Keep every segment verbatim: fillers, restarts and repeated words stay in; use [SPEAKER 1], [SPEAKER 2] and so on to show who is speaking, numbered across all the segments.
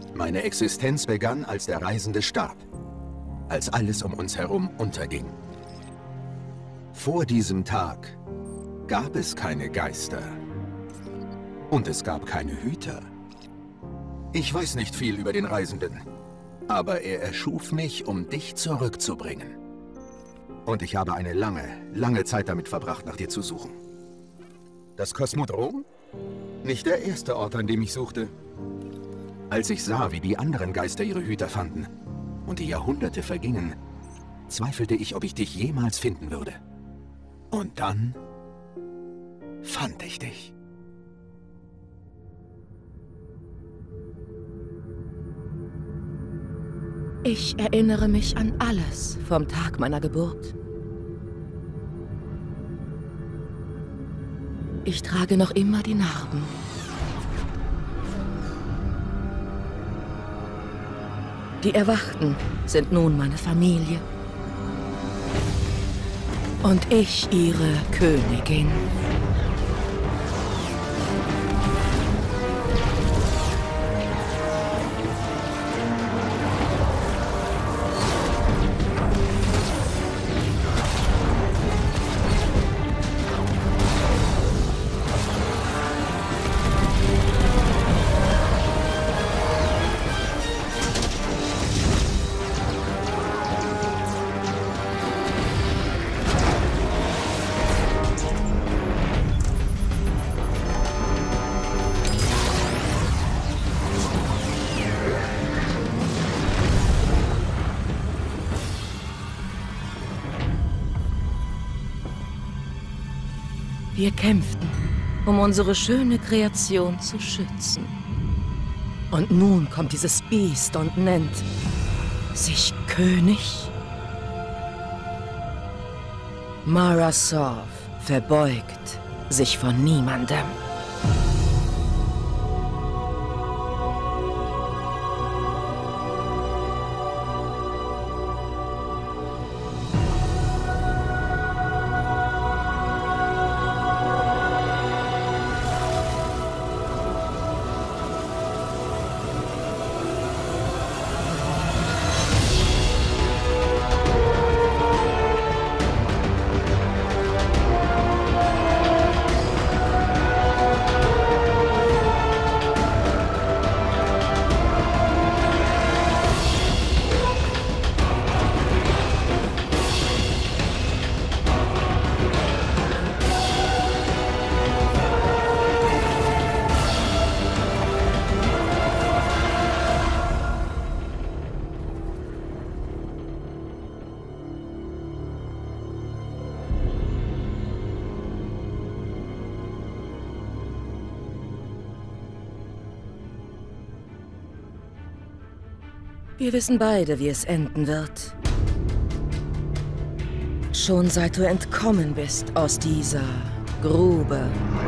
[SPEAKER 1] Meine Existenz begann, als der Reisende starb. Als alles um uns herum unterging. Vor diesem Tag gab es keine Geister. Und es gab keine Hüter. Ich weiß nicht viel über den Reisenden, aber er erschuf mich, um dich zurückzubringen. Und ich habe eine lange, lange Zeit damit verbracht, nach dir zu suchen. Das Kosmodrom? Nicht der erste Ort, an dem ich suchte. Als ich sah, wie die anderen Geister ihre Hüter fanden und die Jahrhunderte vergingen, zweifelte ich, ob ich dich jemals finden würde. Und dann fand ich dich.
[SPEAKER 2] Ich erinnere mich an alles vom Tag meiner Geburt. Ich trage noch immer die Narben. Die Erwachten sind nun meine Familie. Und ich ihre Königin. Wir kämpften, um unsere schöne Kreation zu schützen. Und nun kommt dieses Biest und nennt sich König. Mara Sov verbeugt sich vor niemandem. Wir wissen beide, wie es enden wird. Schon seit du entkommen bist aus dieser Grube.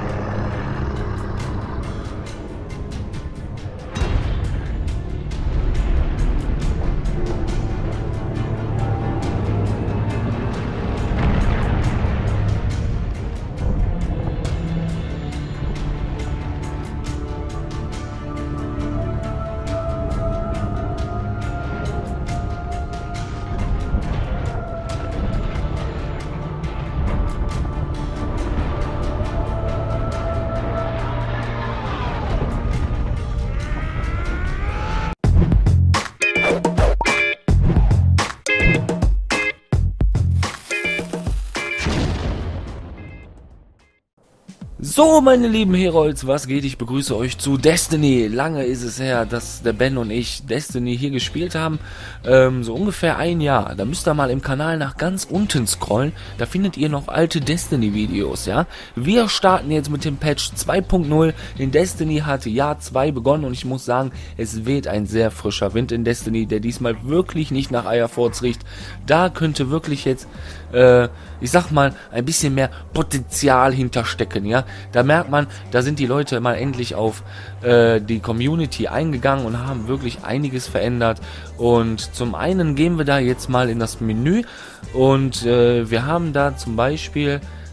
[SPEAKER 3] So, meine lieben Herolds, was geht? Ich begrüße euch zu Destiny. Lange ist es her, dass der Ben und ich Destiny hier gespielt haben. Ähm, so ungefähr ein Jahr. Da müsst ihr mal im Kanal nach ganz unten scrollen. Da findet ihr noch alte Destiny-Videos, ja? Wir starten jetzt mit dem Patch zwei punkt null. In Destiny hat Jahr zwei begonnen und ich muss sagen, es weht ein sehr frischer Wind in Destiny, der diesmal wirklich nicht nach Eierforts riecht. Da könnte wirklich jetzt, äh, ich sag mal, ein bisschen mehr Potenzial hinterstecken, ja? Da merkt man, da sind die Leute mal endlich auf äh, die Community eingegangen und haben wirklich einiges verändert. Und zum einen gehen wir da jetzt mal in das Menü und äh, wir haben da zum Beispiel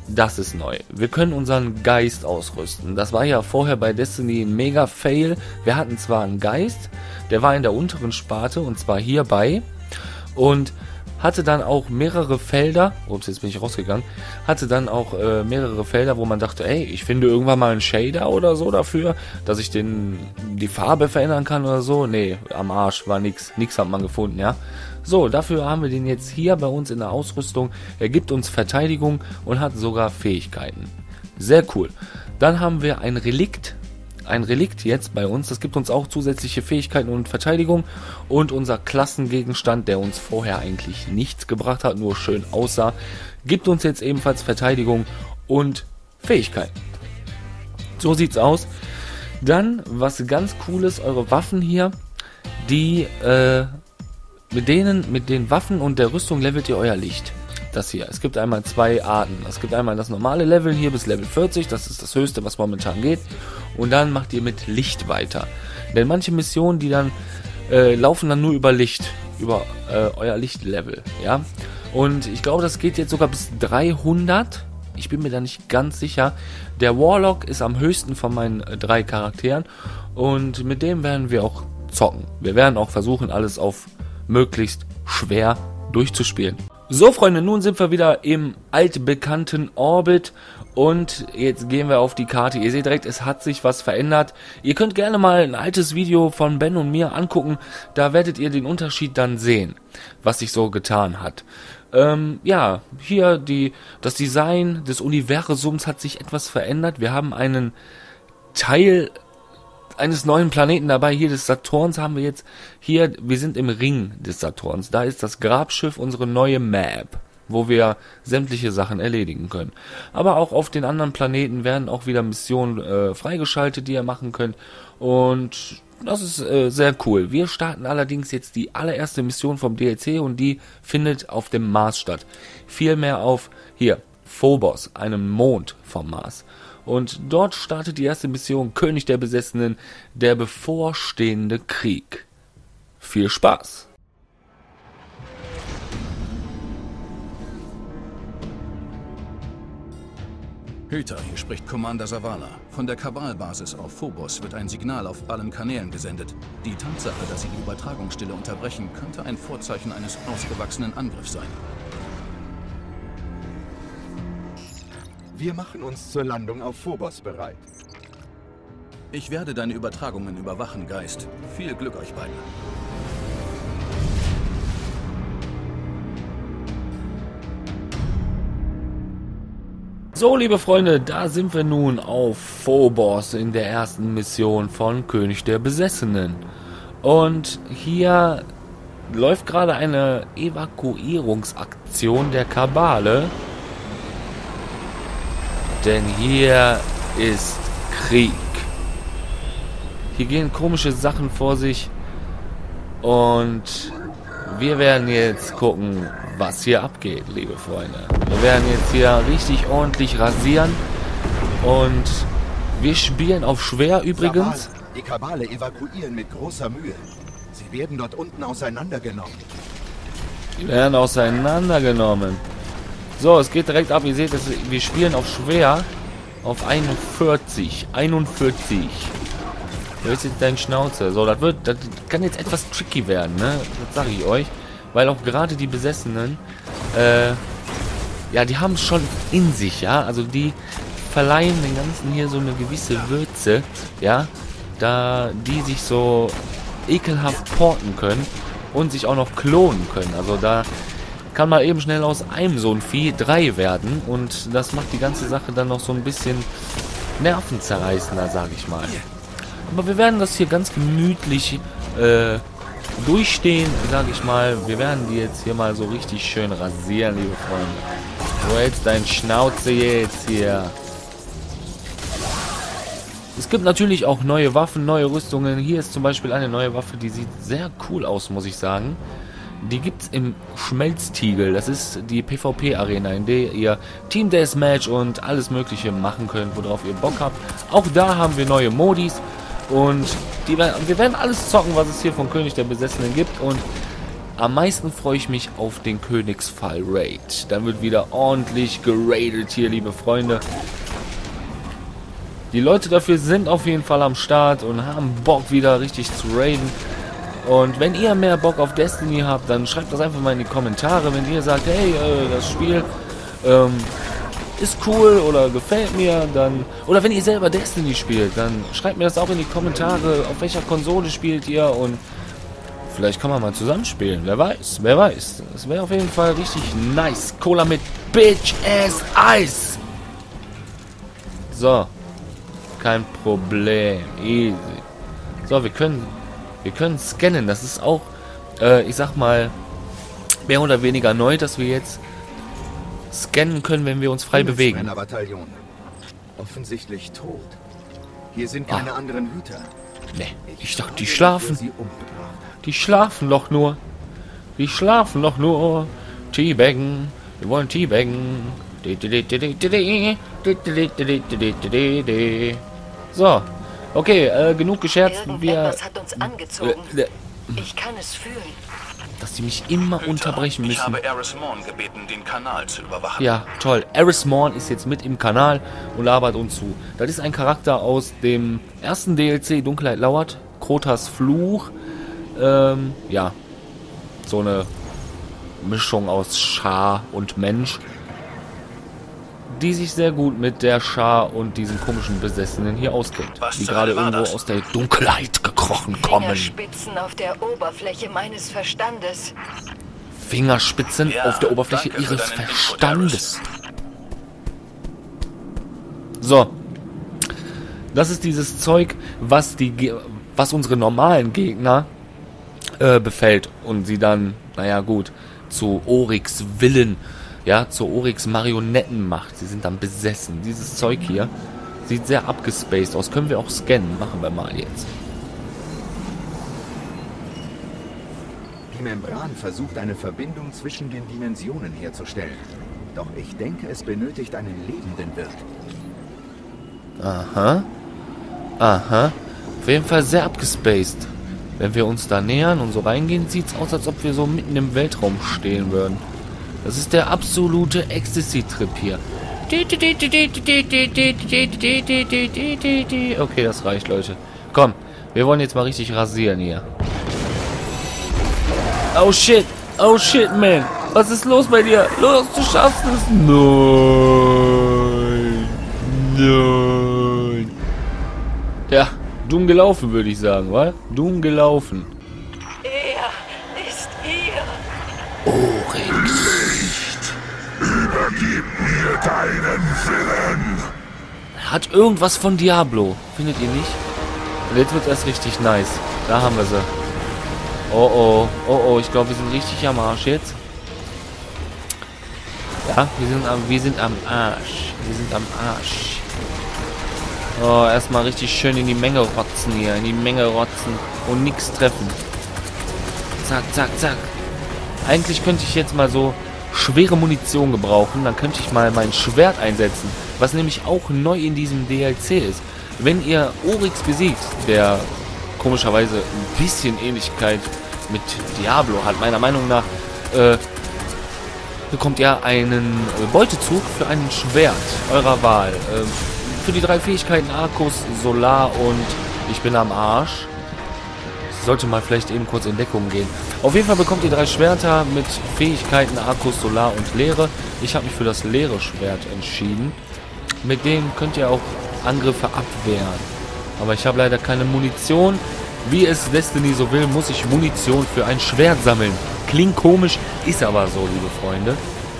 [SPEAKER 3] das ist neu. Wir können unseren Geist ausrüsten. Das war ja vorher bei Destiny ein mega Fail. Wir hatten zwar einen Geist, der war in der unteren Sparte und zwar hierbei und hatte dann auch mehrere Felder, ups, jetzt bin ich rausgegangen, hatte dann auch äh, mehrere Felder, wo man dachte, ey, ich finde irgendwann mal einen Shader oder so dafür, dass ich den die Farbe verändern kann oder so. Nee, am Arsch war nix, nix hat man gefunden, ja. So, dafür haben wir den jetzt hier bei uns in der Ausrüstung. Er gibt uns Verteidigung und hat sogar Fähigkeiten. Sehr cool. Dann haben wir ein Relikt. Ein Relikt jetzt bei uns. Das gibt uns auch zusätzliche Fähigkeiten und Verteidigung. Und unser Klassengegenstand, der uns vorher eigentlich nichts gebracht hat, nur schön aussah, gibt uns jetzt ebenfalls Verteidigung und Fähigkeiten. So sieht's aus. Dann, was ganz cool ist, eure Waffen hier, die, äh, mit denen, mit den Waffen und der Rüstung levelt ihr euer Licht. Das hier. Es gibt einmal zwei Arten. Es gibt einmal das normale Level hier bis Level vierzig. Das ist das höchste, was momentan geht. Und dann macht ihr mit Licht weiter. Denn manche Missionen, die dann äh, laufen dann nur über Licht. Über äh, euer Lichtlevel. Ja. Und ich glaube, das geht jetzt sogar bis dreihundert. Ich bin mir da nicht ganz sicher. Der Warlock ist am höchsten von meinen äh, drei Charakteren. Und mit dem werden wir auch zocken. Wir werden auch versuchen, alles auf möglichst schwer durchzuspielen. So, Freunde, nun sind wir wieder im altbekannten Orbit und jetzt gehen wir auf die Karte. Ihr seht direkt, es hat sich was verändert. Ihr könnt gerne mal ein altes Video von Ben und mir angucken, da werdet ihr den Unterschied dann sehen, was sich so getan hat. Ähm, ja, hier die, das Design des Universums hat sich etwas verändert. Wir haben einen Teil eines neuen Planeten dabei. Hier des Saturns haben wir jetzt hier, wir sind im Ring des Saturns. Da ist das Grabschiff, unsere neue Map, wo wir sämtliche Sachen erledigen können. Aber auch auf den anderen Planeten werden auch wieder Missionen äh, freigeschaltet, die ihr machen könnt. Und das ist äh, sehr cool. Wir starten allerdings jetzt die allererste Mission vom D L C und die findet auf dem Mars statt. Vielmehr auf, hier, Phobos, einem Mond vom Mars. Und dort startet die erste Mission König der Besessenen, der bevorstehende Krieg. Viel Spaß!
[SPEAKER 4] Hüter, hier spricht Commander Zavala. Von der Kabal-Basis auf Phobos wird ein Signal auf allen Kanälen gesendet. Die Tatsache, dass sie die Übertragungsstille unterbrechen, könnte ein Vorzeichen eines ausgewachsenen Angriffs sein.
[SPEAKER 1] Wir machen uns zur Landung auf Phobos bereit.
[SPEAKER 4] Ich werde deine Übertragungen überwachen, Geist. Viel Glück euch beiden.
[SPEAKER 3] So, liebe Freunde, da sind wir nun auf Phobos in der ersten Mission von König der Besessenen. Und hier läuft gerade eine Evakuierungsaktion der Kabale. Denn hier ist Krieg. Hier gehen komische Sachen vor sich. Und wir werden jetzt gucken, was hier abgeht, liebe Freunde. Wir werden jetzt hier richtig ordentlich rasieren. Und wir spielen auf schwer übrigens.
[SPEAKER 1] Die Kabale evakuieren mit großer Mühe. Sie werden dort unten auseinandergenommen.
[SPEAKER 3] Die werden auseinandergenommen. So, es geht direkt ab. Ihr seht, wir spielen auf schwer. Auf einundvierzig. einundvierzig. Da ist jetzt dein Schnauze. So, das wird, das kann jetzt etwas tricky werden, ne? Das sage ich euch. Weil auch gerade die Besessenen, äh, ja, die haben es schon in sich, ja. Also die verleihen den Ganzen hier so eine gewisse Würze, ja. Da die sich so ekelhaft porten können und sich auch noch klonen können. Also da kann mal eben schnell aus einem so ein Vieh drei werden und das macht die ganze Sache dann noch so ein bisschen nervenzerreißender, sage ich mal. Aber wir werden das hier ganz gemütlich äh, durchstehen, sage ich mal. Wir werden die jetzt hier mal so richtig schön rasieren, liebe Freunde. So, jetzt dein Schnauze jetzt hier. Es gibt natürlich auch neue Waffen, neue Rüstungen. Hier ist zum Beispiel eine neue Waffe, die sieht sehr cool aus, muss ich sagen. Die gibt es im Schmelztiegel. Das ist die PvP-Arena, in der ihr Team Deathmatch und alles mögliche machen könnt, worauf ihr Bock habt. Auch da haben wir neue Modis. Und die, wir werden alles zocken, was es hier von König der Besessenen gibt. Und am meisten freue ich mich auf den Königsfall Raid. Dann wird wieder ordentlich geradet hier, liebe Freunde. Die Leute dafür sind auf jeden Fall am Start und haben Bock wieder richtig zu raiden. Und wenn ihr mehr Bock auf Destiny habt, dann schreibt das einfach mal in die Kommentare. Wenn ihr sagt, hey, äh, das Spiel ähm, ist cool oder gefällt mir, dann... Oder wenn ihr selber Destiny spielt, dann schreibt mir das auch in die Kommentare, auf welcher Konsole spielt ihr und vielleicht kann man mal zusammenspielen. Wer weiß, wer weiß. Das wäre auf jeden Fall richtig nice. Cola mit Bitch Ass Eis. So. Kein Problem. Easy. So, wir können... Wir können scannen. Das ist auch, äh, ich sag mal, mehr oder weniger neu, dass wir jetzt scannen können, wenn wir uns frei bewegen.
[SPEAKER 1] Bataillon. Offensichtlich tot. Hier sind keine ah. anderen Hüter.
[SPEAKER 3] Nee, ich dachte, die schlafen. Die schlafen doch nur. Die schlafen doch nur. Teabaggen. Wir wollen Teabaggen. So. Okay, äh, genug gescherzt. Wir,
[SPEAKER 2] hat uns angezogen. Äh, äh, ich kann es fühlen.
[SPEAKER 3] Dass die mich immer
[SPEAKER 4] Hüter,
[SPEAKER 3] unterbrechen müssen.
[SPEAKER 4] Ich habe Eris Morn gebeten, den Kanal zu überwachen.
[SPEAKER 3] Ja, toll. Eris Morn ist jetzt mit im Kanal und labert uns zu. Das ist ein Charakter aus dem ersten D L C Dunkelheit lauert. Krotas Fluch. Ähm, ja. So eine Mischung aus Schar und Mensch. Die sich sehr gut mit der Schar und diesen komischen Besessenen hier auskennt.
[SPEAKER 4] Was
[SPEAKER 3] die gerade irgendwo
[SPEAKER 4] das?
[SPEAKER 3] aus der Dunkelheit gekrochen kommen.
[SPEAKER 2] Fingerspitzen auf der Oberfläche meines Verstandes.
[SPEAKER 3] Fingerspitzen
[SPEAKER 4] ja,
[SPEAKER 3] auf der Oberfläche
[SPEAKER 4] danke
[SPEAKER 3] ihres
[SPEAKER 4] für deinen
[SPEAKER 3] Verstandes. So. Das ist dieses Zeug, was die, was unsere normalen Gegner äh, befällt und sie dann, naja gut, zu Oryx Willen, ja, zu Oryx Marionetten macht. Sie sind dann besessen. Dieses Zeug hier sieht sehr abgespaced aus. Können wir auch scannen. Machen wir mal jetzt.
[SPEAKER 1] Die Membran versucht eine Verbindung zwischen den Dimensionen herzustellen. Doch ich denke, es benötigt einen lebenden Wirt.
[SPEAKER 3] Aha. Aha. Auf jeden Fall sehr abgespaced. Wenn wir uns da nähern und so reingehen, sieht es aus, als ob wir so mitten im Weltraum stehen würden. Das ist der absolute Ecstasy-Trip hier. Okay, das reicht, Leute. Komm, wir wollen jetzt mal richtig rasieren hier. Oh shit, oh shit, man. Was ist los bei dir? Los, du schaffst es. Nein. Nein. Ja, dumm gelaufen, würde ich sagen, wa? Dumm gelaufen.
[SPEAKER 2] Er ist hier.
[SPEAKER 3] Oryx.
[SPEAKER 5] Übergib mir deinen Willen!
[SPEAKER 3] Hat irgendwas von Diablo. Findet ihr nicht? Und jetzt wird es erst richtig nice. Da haben wir sie. Oh oh. Oh oh. Ich glaube, wir sind richtig am Arsch jetzt. Ja, wir sind am, wir sind am Arsch. Wir sind am Arsch. Oh, erstmal richtig schön in die Menge rotzen hier. In die Menge rotzen. Und nichts treffen. Zack, zack, zack. Eigentlich könnte ich jetzt mal so schwere Munition gebrauchen, dann könnte ich mal mein Schwert einsetzen, was nämlich auch neu in diesem D L C ist. Wenn ihr Oryx besiegt, der komischerweise ein bisschen Ähnlichkeit mit Diablo hat, meiner Meinung nach, äh, bekommt ihr einen Beutezug für ein Schwert eurer Wahl. Äh, für die drei Fähigkeiten Arcus, Solar und ich bin am Arsch. Sollte mal vielleicht eben kurz in Deckung gehen. Auf jeden Fall bekommt ihr drei Schwerter mit Fähigkeiten Arcus, Solar und Leere. Ich habe mich für das leere Schwert entschieden. Mit dem könnt ihr auch Angriffe abwehren. Aber ich habe leider keine Munition. Wie es Destiny so will, muss ich Munition für ein Schwert sammeln. Klingt komisch, ist aber so, liebe Freunde.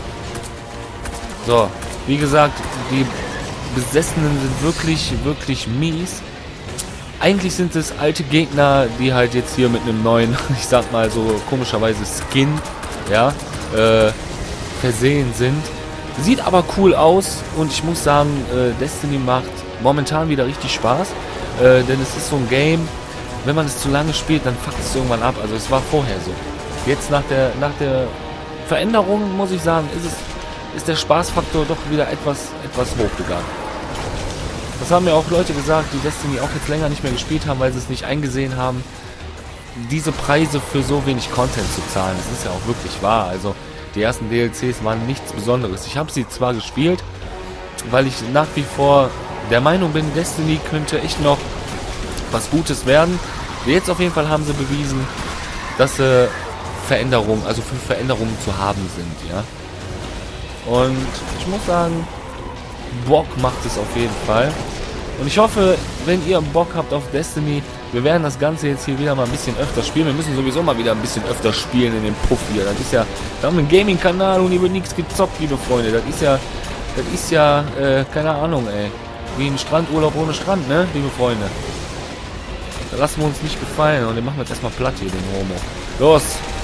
[SPEAKER 3] So, wie gesagt, die Besessenen sind wirklich, wirklich mies. Eigentlich sind es alte Gegner, die halt jetzt hier mit einem neuen, ich sag mal so komischerweise Skin, ja, äh, versehen sind. Sieht aber cool aus und ich muss sagen, äh, Destiny macht momentan wieder richtig Spaß, äh, denn es ist so ein Game, wenn man es zu lange spielt, dann fuckt es irgendwann ab. Also es war vorher so. Jetzt nach der, nach der Veränderung, muss ich sagen, ist es, ist der Spaßfaktor doch wieder etwas, etwas hochgegangen. Das haben mir auch Leute gesagt, die Destiny auch jetzt länger nicht mehr gespielt haben, weil sie es nicht eingesehen haben. diese Preise für so wenig Content zu zahlen. Das ist ja auch wirklich wahr. Also die ersten D L Cs waren nichts Besonderes. Ich habe sie zwar gespielt, weil ich nach wie vor der Meinung bin, Destiny könnte echt noch was Gutes werden. Jetzt auf jeden Fall haben sie bewiesen, dass sie Veränderungen, also für Veränderungen zu haben sind, ja. Und ich muss sagen, Bock macht es auf jeden Fall. Und ich hoffe, wenn ihr Bock habt auf Destiny, wir werden das Ganze jetzt hier wieder mal ein bisschen öfter spielen. Wir müssen sowieso mal wieder ein bisschen öfter spielen in dem Puff hier. Das ist ja, wir haben einen Gaming-Kanal und hier wird nichts gezockt, liebe Freunde. Das ist ja, das ist ja, äh, keine Ahnung, ey. Wie ein Strandurlaub ohne Strand, ne, liebe Freunde. Da lassen wir uns nicht gefallen und den machen wir jetzt erstmal platt hier, den Homo. Los!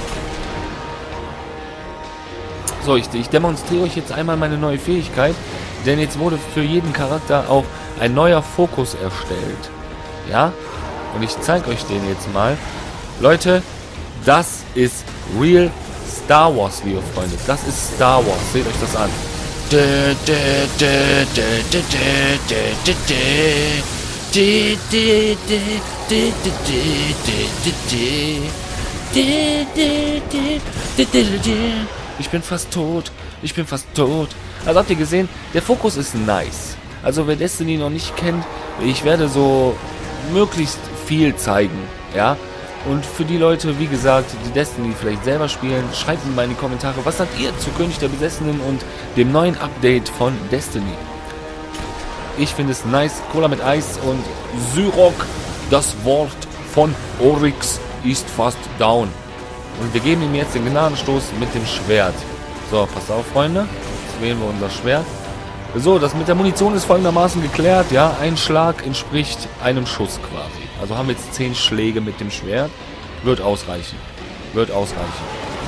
[SPEAKER 3] So, ich, ich demonstriere euch jetzt einmal meine neue Fähigkeit, denn jetzt wurde für jeden Charakter auch ein neuer Fokus erstellt. Ja? Und ich zeige euch den jetzt mal. Leute, das ist Real Star Wars, liebe Freunde. Das ist Star Wars. Seht euch das an. Ich bin fast tot. Ich bin fast tot. Also habt ihr gesehen, der Fokus ist nice. Also wer Destiny noch nicht kennt, ich werde so möglichst viel zeigen. Ja. Und für die Leute, wie gesagt, die Destiny vielleicht selber spielen, schreibt mir mal in die Kommentare, was sagt ihr zu König der Besessenen und dem neuen Update von Destiny. Ich finde es nice. Cola mit Eis und Syrok, das Wort von Oryx, ist fast down. Und wir geben ihm jetzt den Gnadenstoß mit dem Schwert. So, passt auf, Freunde. Jetzt wählen wir unser Schwert. So, das mit der Munition ist folgendermaßen geklärt. Ja, ein Schlag entspricht einem Schuss quasi. Also haben wir jetzt zehn Schläge mit dem Schwert. Wird ausreichen. Wird ausreichen.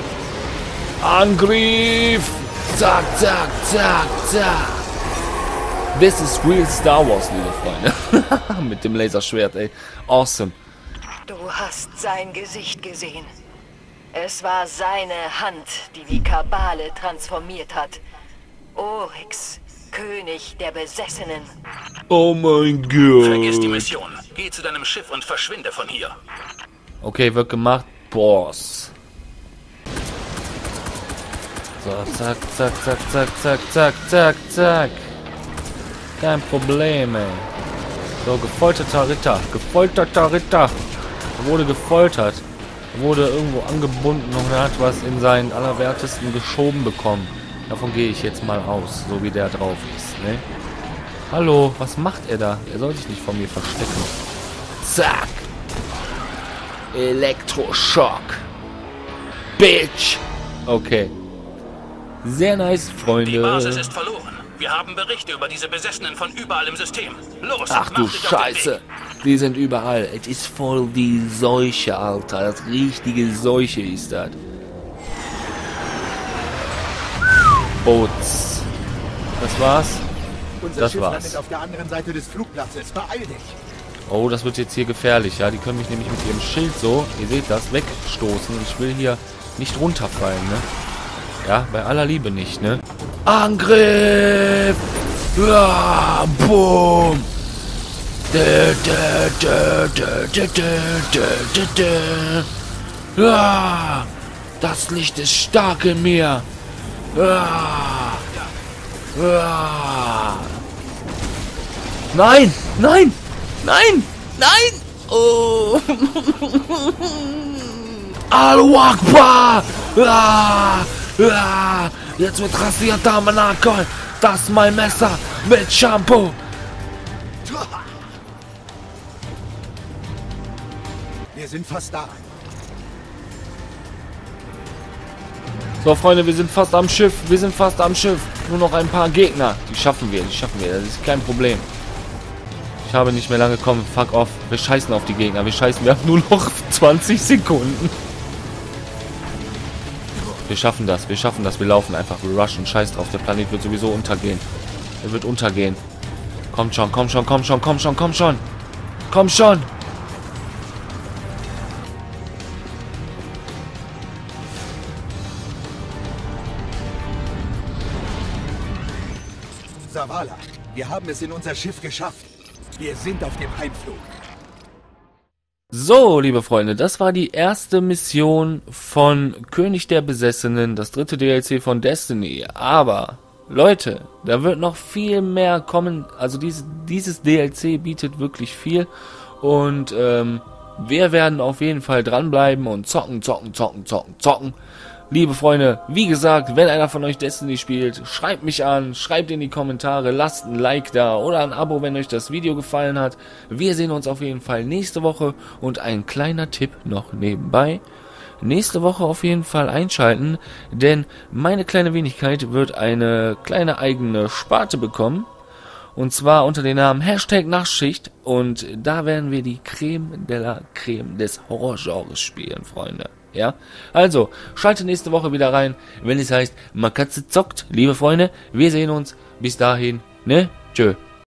[SPEAKER 3] Angriff! Zack, zack, zack, zack. This is real Star Wars, liebe Freunde. Mit dem Laserschwert, ey. Awesome.
[SPEAKER 6] Du hast sein Gesicht gesehen. Es war seine Hand, die die Kabale transformiert hat. Oryx, König der Besessenen.
[SPEAKER 3] Oh mein Gott.
[SPEAKER 4] Vergiss die Mission. Geh zu deinem Schiff und verschwinde von hier.
[SPEAKER 3] Okay, wird gemacht. Boss. So, zack, zack, zack, zack, zack, zack, zack, zack. Kein Problem, ey. So, gefolterter Ritter. Gefolterter Ritter. Er wurde gefoltert. Er wurde irgendwo angebunden und er hat was in seinen Allerwertesten geschoben bekommen. Davon gehe ich jetzt mal aus, so wie der drauf ist, ne? Hallo, was macht er da? Er soll sich nicht von mir verstecken. Zack. Elektroschock. Bitch. Okay. Sehr nice, Freunde.
[SPEAKER 4] Die Basis ist verloren. Wir haben Berichte über diese Besessenen von überall im System. Los,
[SPEAKER 3] ach du Scheiße. Die sind überall. Es ist voll die Seuche, Alter. Das richtige Seuche ist das. Boots. Das war's.
[SPEAKER 1] Unser
[SPEAKER 3] Das
[SPEAKER 1] Schiff
[SPEAKER 3] war's.
[SPEAKER 1] landet auf der anderen Seite des Flugplatzes. Beeil dich.
[SPEAKER 3] Oh, das wird jetzt hier gefährlich, ja. Die können mich nämlich mit ihrem Schild so, ihr seht das, wegstoßen. Und ich will hier nicht runterfallen, ne? Ja, bei aller Liebe nicht, ne? Angriff! Ja, boom! Ja, das Licht ist stark in mir. Ja, ja. Nein, nein, nein, nein! Oh! Allahu Akbar! Ja, ja. Jetzt wird rasiert, Tabernakel. Das ist mein Messer mit Shampoo.
[SPEAKER 1] Wir sind fast da.
[SPEAKER 3] So, Freunde, wir sind fast am Schiff. Wir sind fast am Schiff. Nur noch ein paar Gegner. Die schaffen wir, die schaffen wir. Das ist kein Problem. Ich habe nicht mehr lange kommen. Fuck off. Wir scheißen auf die Gegner. Wir scheißen. Wir haben nur noch zwanzig Sekunden. Wir schaffen das. Wir schaffen das. Wir laufen einfach. Wir rushen. Scheiß drauf. Der Planet wird sowieso untergehen. Er wird untergehen. Kommt schon, komm schon, komm schon, komm schon, komm schon. Komm schon.
[SPEAKER 1] Zavala, wir haben es in unser Schiff geschafft. Wir sind auf dem Heimflug.
[SPEAKER 3] So, liebe Freunde, das war die erste Mission von König der Besessenen, das dritte D L C von Destiny. Aber, Leute, da wird noch viel mehr kommen. Also dieses, dieses D L C bietet wirklich viel. Und ähm, wir werden auf jeden Fall dranbleiben und zocken, zocken, zocken, zocken, zocken. Liebe Freunde, wie gesagt, wenn einer von euch Destiny spielt, schreibt mich an, schreibt in die Kommentare, lasst ein Like da oder ein Abo, wenn euch das Video gefallen hat. Wir sehen uns auf jeden Fall nächste Woche und ein kleiner Tipp noch nebenbei. Nächste Woche auf jeden Fall einschalten, denn meine kleine Wenigkeit wird eine kleine eigene Sparte bekommen. Und zwar unter dem Namen Hashtag Nachtschicht. Und da werden wir die Creme de la Creme des Horrorgenres spielen, Freunde. Ja, also, schaltet nächste Woche wieder rein, wenn es heißt, Makatze zockt. Liebe Freunde, wir sehen uns. Bis dahin, ne? Tschö.